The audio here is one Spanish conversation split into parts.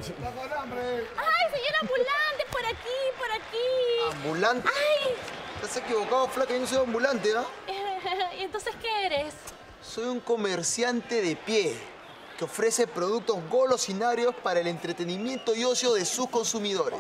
Está con hambre. ¡Ay, señor ambulante! Por aquí, por aquí. ¿Ambulante? ¡Ay! Estás equivocado, flaca. Yo no soy ambulante, ¿ah? ¿Y entonces qué eres? Soy un comerciante de pie que ofrece productos golosinarios para el entretenimiento y ocio de sus consumidores.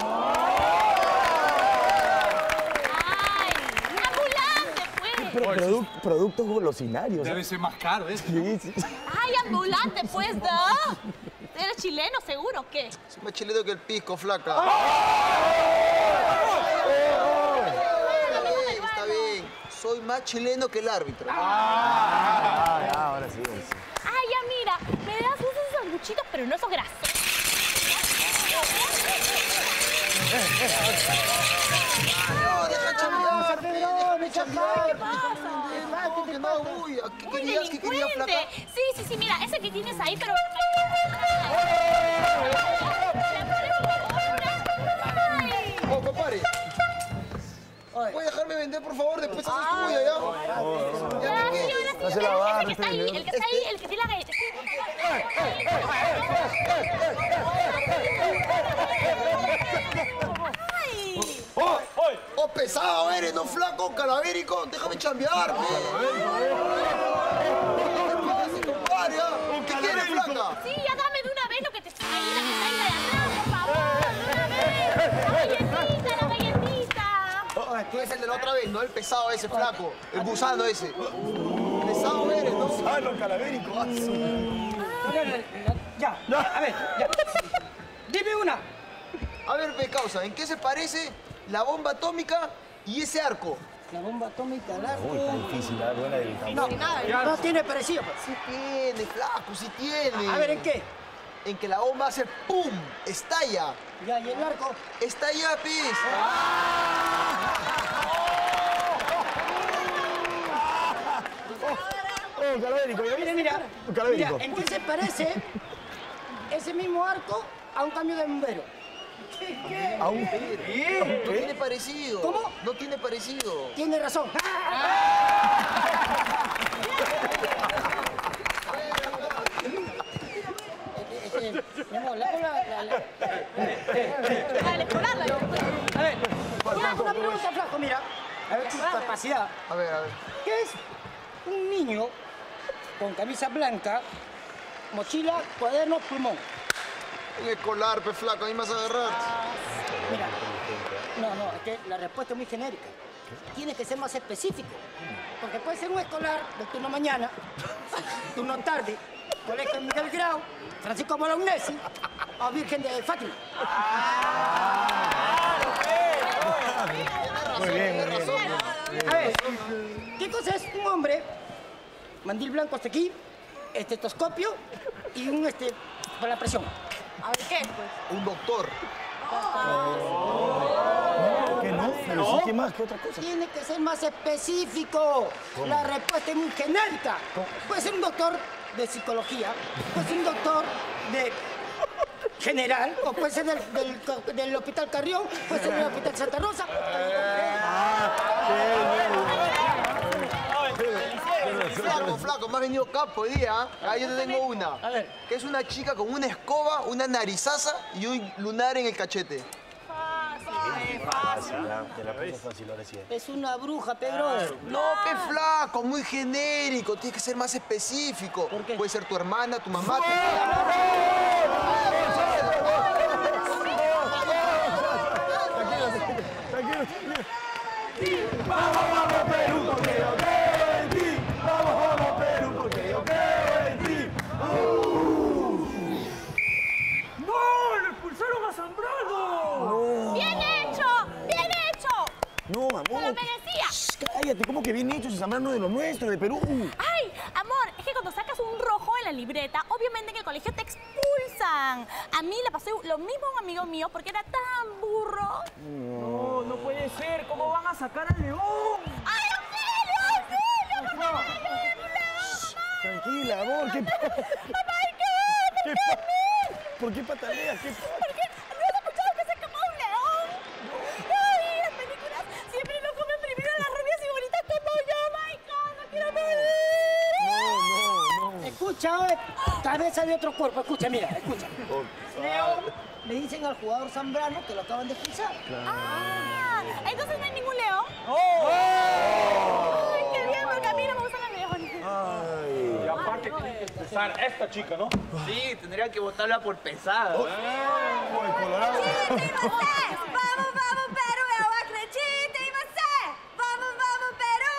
¡Ay! ¡Ambulante, pues! Pero productos golosinarios. Debe ser más caro, ¿eh? Sí, sí. ¡Ay, ambulante, pues, ¿no? ¿Eres chileno, seguro, o qué? Soy más chileno que el pisco, flaca. Está bien. Soy más chileno que el árbitro. Ya, ahora sí. ¡Ay, ya, mira! Me das esos sanguchitos, pero no esos grasos. No, deja chambear, deja chambear. ¿Qué pasa? No, que no, uy, ¿qué querías? ¿Qué querías, flaca? Sí, mira, ese que tienes ahí, pero... Oh, compadre. ¿Puedes dejarme vender, por favor? Después haces tuya, ¿ya? Ya me quedo. Hace la barra, El que está ahí, el que está ahí, el que tiene la galleta. ¡Ay! ¡Oh, pesado eres, no flaco, calavérico! ¡Déjame chambear, pe! ¿Qué pasa, compadre? ¿Qué quieres, flaca? Sí, ya dame de una vez lo que te está ahí, la que está ahí de atrás, por favor, de una vez. La galletita. Tú eres el de la otra vez, no el pesado ese, flaco. El gusano ese. Pesado eres, ¿no? Gusano, calavérico. Ya, a ver, ya. Dime una. A ver, pe, causa, ¿en qué se parece la bomba atómica y ese arco? La bomba atómica al arco. Uy, está difícil, la buena de No tiene parecido. Pues. Sí tiene, flaco, sí tiene. A ver, ¿en qué? En que la bomba hace ¡pum! Estalla. Ya, ¿y el arco? Estalla, pis. Oh, calavérico, Mira, calavérico. ¿en qué se parece ese mismo arco a un cambio de bombero? ¿Qué? ¿A un No tiene parecido. ¿Cómo? No tiene parecido. Tiene razón. Mi amor, Al escolar, A ver, una pregunta, flaco, mira. A ver tu capacidad. A ver, a ver. ¿Qué es un niño con camisa blanca, mochila, cuaderno, pulmón? Un escolar, pe, flaco, ahí me vas a agarrar. Mira, no, es que la respuesta es muy genérica. Tiene que ser más específico. Porque puede ser un escolar de turno mañana, turno tarde, Colegio Miguel Grau, Francisco Bolognesi o Virgen de Fátima. Muy bien, muy bien. A ver, ¿qué cosa es un hombre? Mandil blanco hasta aquí, estetoscopio y un para la presión. A ver, ¿qué, pues? Un doctor. ¿Qué no? Pero sí, ¿qué más? ¿Qué otra cosa? Tiene que ser más específico. La respuesta es muy genérica. Puede ser un doctor de psicología, puede ser un doctor de general, o puede ser del Hospital Carrión, puede ser del Hospital Santa Rosa. Flaco, me has venido capo hoy día, ¿ah? Ah, yo te tengo una. A ver. Que es una chica con una escoba, una narizaza y un lunar en el cachete. Te la puse fácil, ahora sí. Es una bruja, Pedro. No, pe, flaco, muy genérico. Tienes que ser más específico. ¿Por qué? Puede ser tu hermana, tu mamá. Vamos, Perú, porque yo creo en ti. Vamos, Perú, porque yo creo en ti. ¡No! ¡Lo expulsaron a Zambrano! ¡Bien hecho! ¡Bien hecho! No, amor. ¡Se lo merecía! Shh, cállate, ¿cómo que bien hecho? Si Zambrano de lo nuestro, de Perú. ¡Ay, amor! Es que cuando sacas un rojo en la libreta, obviamente en el colegio te expulsan. A mí le pasó lo mismo a un amigo mío porque era tan burro. No, no puede ser. ¿Cómo van a sacar al león? ¡Ay, auxilio, auxilio! ¡Papá, Tranquila, amor. ¿Qué ¡Papá, qué! ¿Por qué pataleas? ¿Qué ¿Por qué? ¿No has escuchado que se escapó un león? ¡Ay, las películas siempre lo comen primero las rubias y bonitas como yo! ¡My God, no quiero morir! Escucha, cabeza de otro cuerpo. Escucha, mira, escucha. León, le dicen al jugador Zambrano que lo acaban de expulsar. Ah, entonces no hay ningún león. Ay, qué bien, porque a mí no me gustan los leones. Y aparte tienen que expulsar a esta chica, ¿no? Sí, tendrían que votarla por pesada. Colorado. Vamos, vamos, Perú, eu acredito em você! Vamos, vamos, Perú!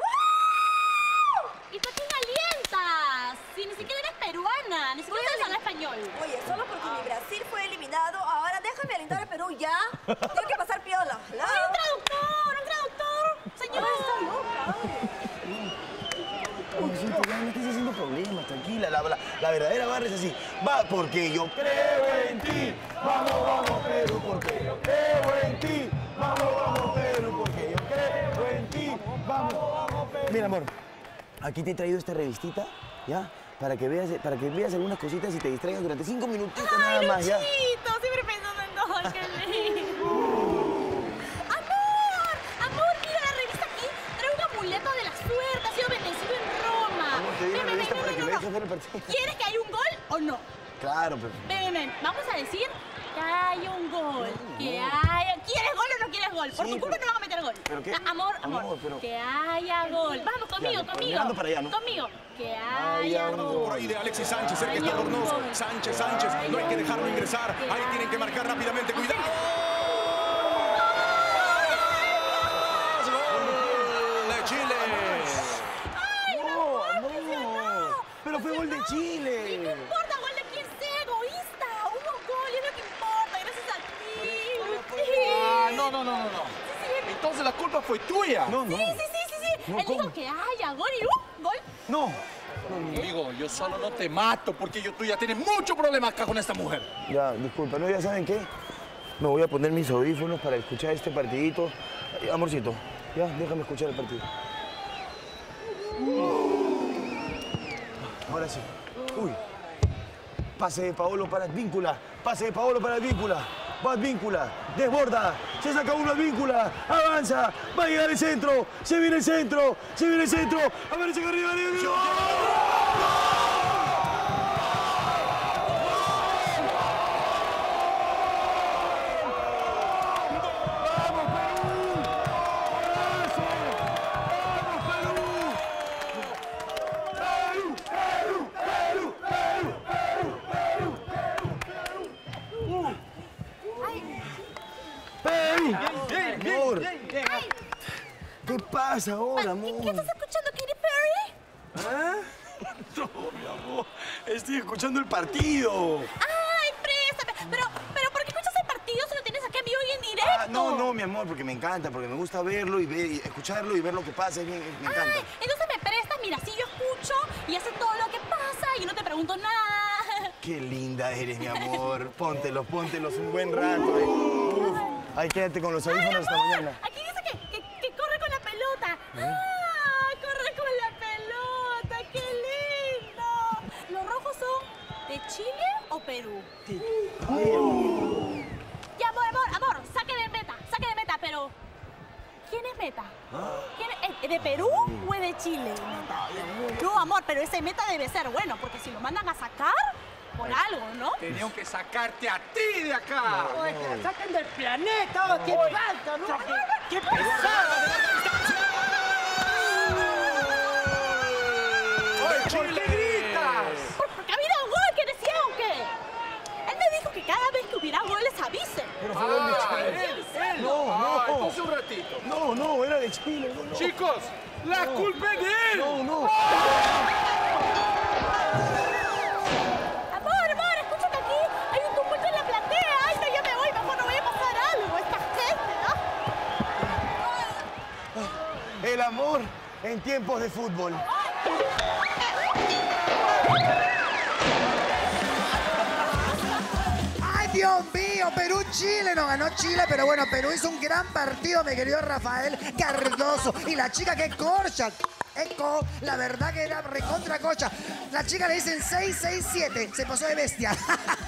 ¿Y tú a quién alientas? Si ni siquiera eres peruana, ni siquiera sabes hablar español. Oye, solo porque mi Brasil fue eliminado, ahora déjame alentar a Perú ya. Tengo que pasar piola. ¡Ay, un traductor! ¡Un traductor! ¡Señor! Está loca. Amorcito, ya no estés haciendo problemas, tranquila. La verdadera barra es así. Va porque yo creo en ti. Vamos, vamos, Perú, porque yo creo en ti. Vamos, vamos, Perú, porque yo creo en ti. Vamos, vamos, Perú. Mira, amor, aquí te he traído esta revistita, ¿ya? Para que veas algunas cositas y te distraigas durante 5 minutitos nada más, ¿ya? Luchito, siempre pensando en todo, qué lindo. Amor, mira la revista aquí. Trae un amuleto de la suerte, ha sido bendecido en Roma. Amor, te di la revista para que me dejes ver el partido. ¿Quieres que haya un gol o no? Claro, pero... Ven, vamos a decir que haya un gol. Que haya... ¿Quieres gol o no quieres gol? Por Sí, tu culpa pero- no van a meter gol. ¿Pero qué? Amor, Amor, pero- que haya gol. Vamos, conmigo, Ya, conmigo. mirando para allá, ¿no? Conmigo. Que haya un gol. Por ahí de Alexis Sánchez, cerca está Haya un Dornoso. gol. Sánchez, no hay que dejarlo ingresar. Ahí tienen que marcar rápidamente. ¡Cuidado! ¡Gol de Chile! No, pero fue gol de Chile. No importa gol de quien sea, egoísta. Hubo gol, es lo que importa, gracias a ti. Ah, no. Entonces la culpa fue tuya. No, no. Sí. No, Él dijo ¿cómo? que haya gol y gol. No. Amigo, yo solo no te mato porque tú ya tienes mucho problema acá con esta mujer. Ya, disculpa, ¿no? ¿Ya saben qué? Me voy a poner mis audífonos para escuchar este partidito. Amorcito, ya, déjame escuchar el partido. Ahora sí. Uy. Pase de Paolo para Advíncula. Pase de Paolo para Advíncula. Va Advíncula. Desborda. Se saca uno Advíncula. Avanza. Va a llegar el centro. Se viene el centro. Se viene el centro. Aparece acá arriba. ¡Perú! Amor, ¿qué pasa ahora, amor? ¿Qué estás escuchando, Katy Perry? ¿Ah? No, mi amor. Estoy escuchando el partido. Ay, préstame. Pero ¿por qué escuchas el partido si lo tienes aquí en vivo y en directo? Ah, no, mi amor, porque me encanta, porque me gusta verlo y escucharlo y ver lo que pasa. Me encanta. Ay, entonces me prestas, mira, si yo escucho y haces todo lo que pasa y no te pregunto nada. Qué linda eres, mi amor. Póntelos un buen rato. Uf. Ay, quédate con los audífonos hasta mañana. Aquí dice que corre con la pelota. ¡Ah! Corre con la pelota, qué lindo. ¿Los rojos son de Chile o Perú? Ya, amor, saque de meta, pero ¿quién es meta? ¿Es de Perú o es de Chile meta? No, amor, pero ese meta debe ser bueno, porque si lo mandan a sacar, por algo, ¿no? Tenían que sacarte a ti de acá. Oye, que la saquen del planeta. ¡Qué falta, no! ¡Qué pesada! ¡Oye, Chile! ¿Qué gritas? Porque ha habido gol, ¿que decía o qué? Él me dijo que cada vez que hubiera goles avise. Pero fue gol de Chile. Él. No. Entonces un ratito. No, era de Chile. No. Chicos, la culpa es de él. No. Amor, escucha que aquí hay un tumulto en la platea. Ay, no, ya me voy, mejor no voy a pasar algo. Esta gente, ¿no? El amor en tiempos de fútbol. ¡Ay, Dios mío! Perú-Chile, no ganó Chile, pero bueno, Perú hizo un gran partido, mi querido Rafael Cardoso. Y la chica que corcha. Eco, la verdad que era recontra cocha. La chica le dicen 667, se pasó de bestia.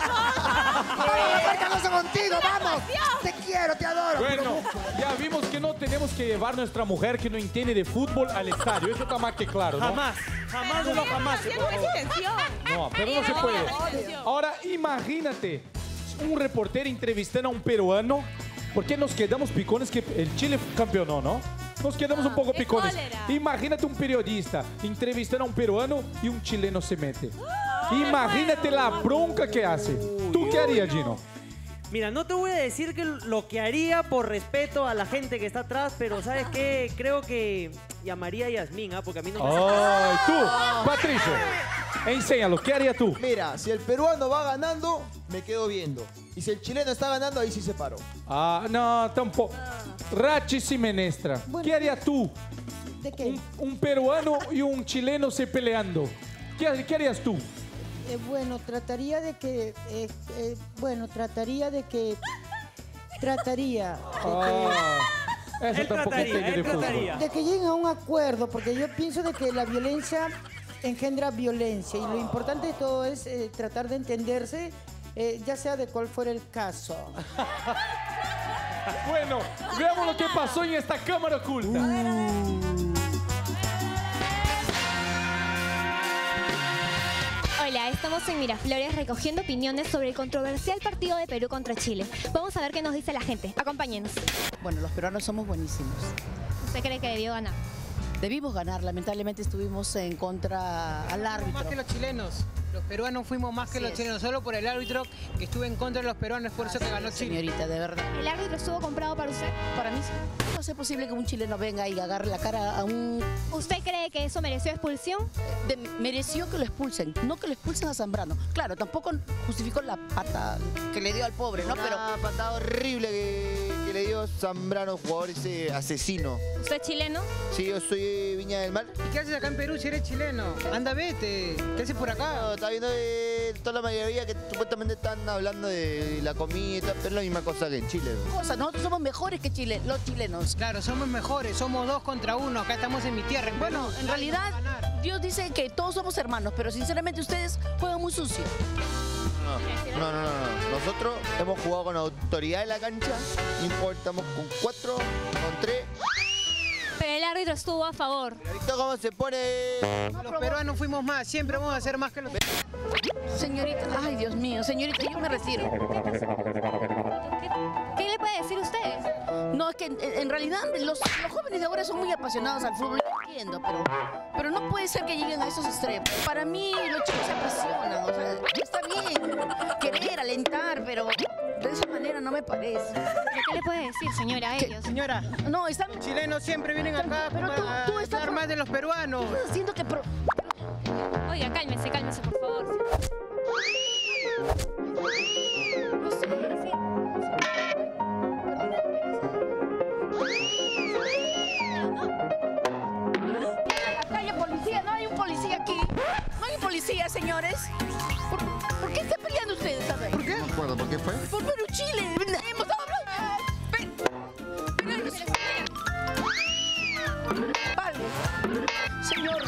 Vamos, contigo, vamos. Te quiero, te adoro. Bueno, ya vimos que no tenemos que llevar a nuestra mujer que no entiende de fútbol al estadio. Eso está más que claro, ¿no? Jamás de lo jamás. No, pero no se puede. Ahora, imagínate un reportero entrevistando a un peruano. ¿Por qué nos quedamos picones que el Chile campeonó, no? Nos quedamos un poco picones. Imagínate un periodista entrevistando a un peruano y un chileno se mete. Imagínate la bronca que hace. ¿Tú qué harías, Gino? Mira, no te voy a decir que lo que haría por respeto a la gente que está atrás, pero ¿sabes qué? Creo que llamaría a Yasmín, porque a mí no me... ¡Ay, tú! Patricio, enséñalo. ¿Qué harías tú? Mira, si el peruano va ganando, me quedo viendo. Y si el chileno está ganando, ahí sí se paro. Ah, no, tampoco. Rachis y Menestra. ¿Qué harías tú? ¿De qué? Un peruano y un chileno se peleando. ¿Qué harías tú? Bueno, trataría de que... Eso tampoco entiende de fútbol. De que lleguen a un acuerdo, porque yo pienso de que la violencia engendra violencia y lo importante de todo es tratar de entenderse, ya sea de cuál fuera el caso. Bueno, veamos lo que pasó en esta cámara oculta. Hola, estamos en Miraflores recogiendo opiniones sobre el controversial partido de Perú contra Chile. Vamos a ver qué nos dice la gente. Acompáñenos. Bueno, los peruanos somos buenísimos. ¿Usted cree que debió ganar? Debimos ganar, lamentablemente estuvimos en contra al árbitro. Más que los chilenos. Los peruanos fuimos más que los chilenos, solo por el árbitro que estuvo en contra de los peruanos, por eso que ganó Chile. Señorita, de verdad. ¿El árbitro estuvo comprado para usted? Para mí sí. No es posible que un chileno venga y agarre la cara a un... ¿Usted cree que eso mereció expulsión? Mereció que lo expulsen, no que lo expulsen a Zambrano. Claro, tampoco justificó la pata que le dio al pobre, ¿no? Pero una patada horrible que le dio Zambrano, jugador ese asesino. ¿Usted es chileno? Sí, yo soy Viña del Mar. ¿Y qué haces acá en Perú si eres chileno? Anda, vete. ¿Qué haces por acá? No, está viendo toda la mayoría que supuestamente están hablando de la comida y tal, pero es la misma cosa que en Chile. Nosotros somos mejores que Chile, los chilenos. Claro, somos mejores, somos 2 contra 1, acá estamos en mi tierra. Bueno, en realidad, Dios dice que todos somos hermanos, pero sinceramente ustedes juegan muy sucio. No. Nosotros hemos jugado con autoridad en la cancha, no importamos con 4, con 3. Pero el árbitro estuvo a favor. ¿Cómo se pone? Los peruanos fuimos más, siempre vamos a ser más que los peruanos. Señorita, ay Dios mío, señorita, yo me retiro. ¿Qué le puede decir usted? No, es que en realidad los jóvenes de ahora son muy apasionados al fútbol, yo entiendo, pero no puede ser que lleguen a esos extremos. Para mí los chicos se apasionan, o sea, está bien querer, alentar, pero de esa manera no me parece. ¿Qué le puede decir, señora, a ellos? Señora, no, están... Los chilenos siempre vienen acá pero tú estás hablar más de los peruanos. Estás haciendo que... Oiga, cálmese, por favor. No sé, Acá hay policía, no hay un policía aquí. No hay un policía, señores. ¿Por qué están peleando ustedes? ¿Saben? ¿Por qué? No me acuerdo, ¿por qué fue? Por Perú, Chile. Hemos hablado. Vale. Señor,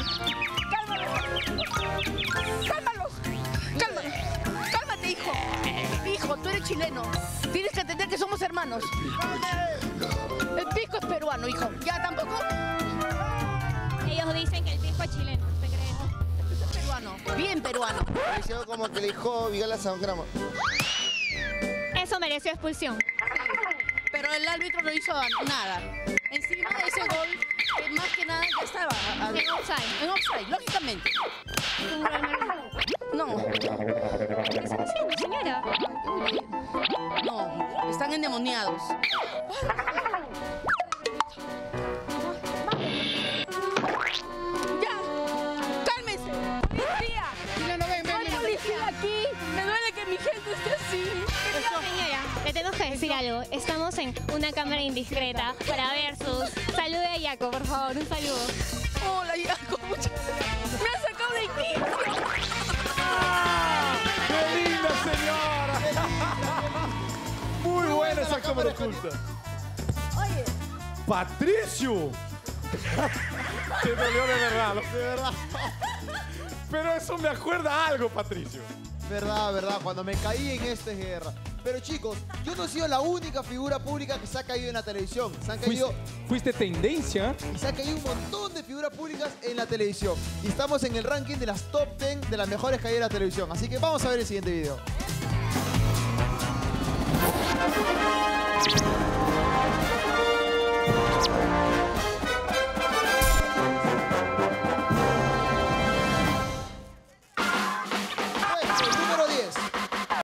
cálmalos. Cálmate, hijo. Hijo, tú eres chileno. Tienes que entender que somos hermanos. El pisco es peruano, hijo. ¿Ya tampoco? Ellos dicen que el pisco es chileno. ¿Usted cree? Es peruano. Bien peruano. Pareció como que le dijo Vigala Zambrano. Eso mereció expulsión. Pero el árbitro no hizo nada. Encima de ese gol, que más que nada ya estaba en offside. En offside, lógicamente. No. ¿Qué está haciendo, señora? No, están endemoniados. ¡Ya! ¡Cálmese! ¡Policía! No, ven. No hay policía aquí. Me duele que mi gente esté así. Señora, le tengo que decir algo. Estamos en una cámara indiscreta para Versus. Salude a Yaco, por favor. Un saludo. Hola, Yaco. Me ha sacado de quicio. ¡Qué linda, señora! Muy buena esa cámara oculta. Oye. ¡Patricio! Te dolió de verdad. De verdad. Pero eso me acuerda algo, Patricio. Verdad. Cuando me caí en esta guerra. Pero chicos, yo no he sido la única figura pública que se ha caído en la televisión. Se han caído... Fuiste tendencia. Y se han caído un montón de figuras públicas en la televisión. Y estamos en el ranking de las top 10 de las mejores caídas de la televisión. Así que vamos a ver el siguiente video.